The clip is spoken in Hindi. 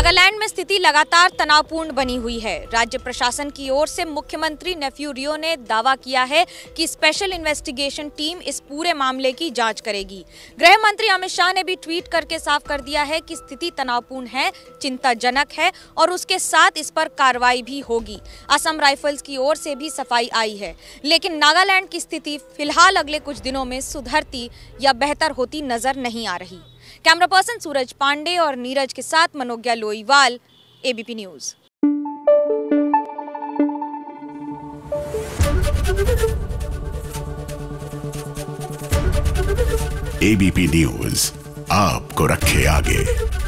नागालैंड में स्थिति लगातार तनावपूर्ण बनी हुई है। राज्य प्रशासन की ओर से मुख्यमंत्री नेफ्यू रियो ने दावा किया है कि स्पेशल इन्वेस्टिगेशन टीम इस पूरे मामले की जांच करेगी। गृह मंत्री अमित शाह ने भी ट्वीट करके साफ कर दिया है कि स्थिति तनावपूर्ण है, चिंताजनक है और उसके साथ इस पर कार्रवाई भी होगी। असम राइफल्स की ओर से भी सफाई आई है, लेकिन नागालैंड की स्थिति फिलहाल अगले कुछ दिनों में सुधरती या बेहतर होती नजर नहीं आ रही। कैमरा पर्सन सूरज पांडे और नीरज के साथ Manogya Loiwal, ABP news. ABP news आपको रखे आगे।